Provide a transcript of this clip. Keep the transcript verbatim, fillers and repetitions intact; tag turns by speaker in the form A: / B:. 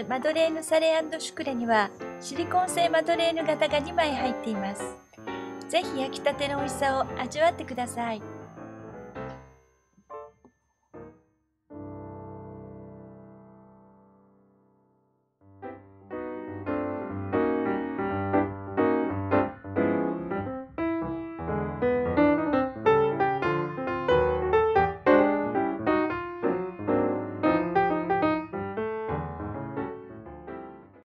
A: マドレーヌサレ&シュクレにはシリコン製マドレーヌ型がにまい入っています。ぜひ焼きたての美味しさを味わってください。